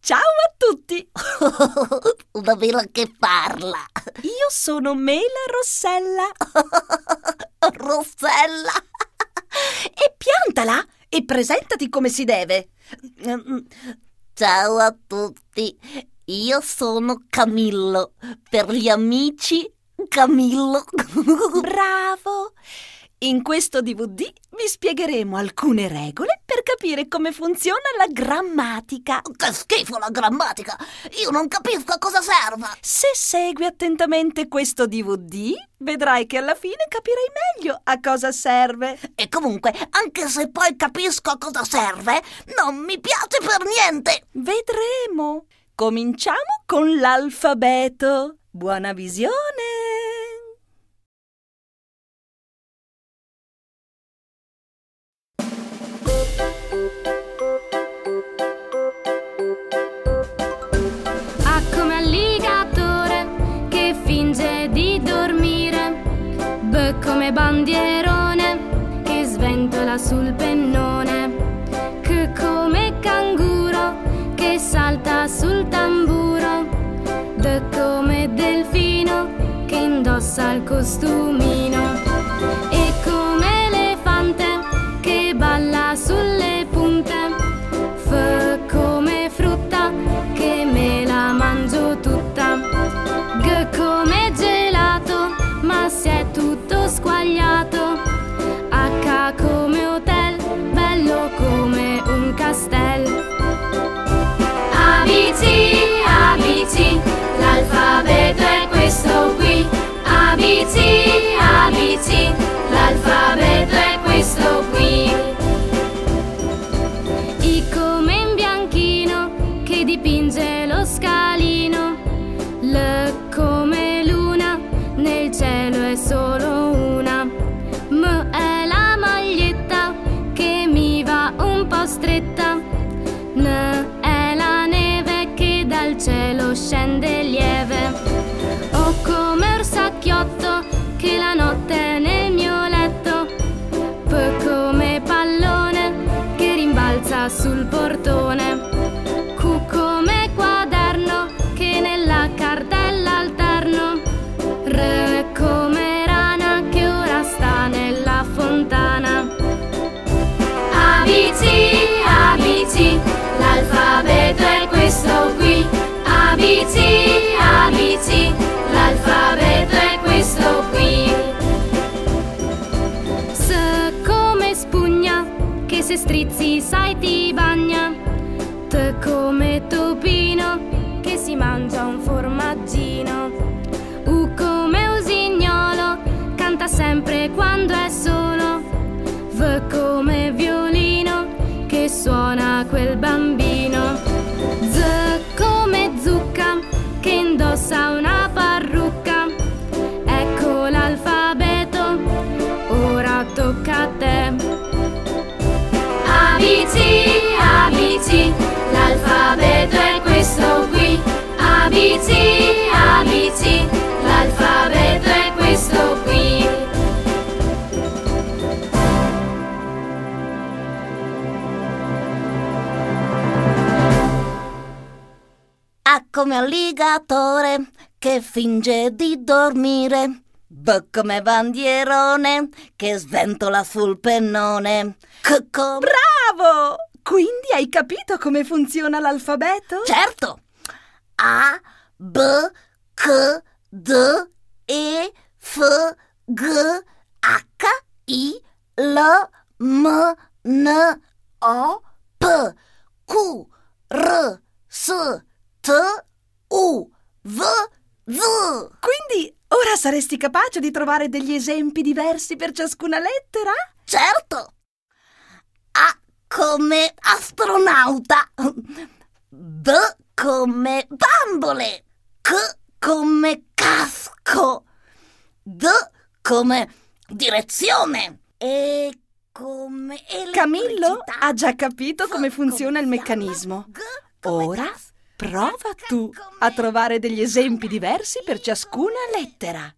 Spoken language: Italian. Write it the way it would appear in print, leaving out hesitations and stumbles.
Ciao a tutti! Una mela che parla. Io sono Mela Rossella. Rossella. E piantala e presentati come si deve. Ciao a tutti. Io sono Camillo. Per gli amici, Camillo. Bravo! In questo DVD vi spiegheremo alcune regole per capire come funziona la grammatica. Che schifo la grammatica! Io non capisco a cosa serva. Se segui attentamente questo DVD, vedrai che alla fine capirai meglio a cosa serve. E comunque, anche se poi capisco a cosa serve, non mi piace per niente. Vedremo. Cominciamo con l'alfabeto. Buona visione! A come alligatore che finge di dormire, B come bandierone che sventola sul pennone, C come canguro che salta sul tamburo, D come delfino che indossa il costumino, E come elefante che balla sulle punte, F come frutta che me la mangio tutta, G come gelato ma si è tutto squagliato, H come hotel bello come un castello. ABC, ABC, l'alfabeto è questo qui. ABC, ABC, l'alfabeto è questo qui. I come in bianchino che dipinge lo scalino, L come luna, nel cielo è solo una, M è la maglietta che mi va un po' stretta, N è la neve che dal cielo scende lieve, O come orsacchiotto che la notte è nel mio letto, P come pallone che rimbalza sul portone, Q come quaderno che nella cartella alterno, R come rana che ora sta nella fontana. ABC, ABC, l'alfabeto è questo qui. ABC, ABC, l'alfabeto è questo qui. S come spugna che se strizzi sai ti bagna, T come topino che si mangia un formaggino, U come usignolo canta sempre quando è solo, V come violino che suona quel bambino, Z come zucca che indossa una parrucca. Ecco l'alfabeto, ora tocca a te. ABC, ABC, l'alfabeto è questo qui. ABC, ABC, l'alfabeto è questo qui. A come alligatore che finge di dormire, B come bandierone che sventola sul pennone, C come... Bravo! Quindi hai capito come funziona l'alfabeto? Certo! A, B, C, D, E, F, G, H, I, L, M, N, O, P, Q, R, S, T, U, V, Z. Quindi ora saresti capace di trovare degli esempi diversi per ciascuna lettera? Certo! A come astronauta, B come bambole, C come casco, D come direzione, E come Camillo elettricità. ha già capito F come funziona il come meccanismo. fiamma, G come Ora gas, prova H tu come a trovare degli esempi diversi per ciascuna lettera.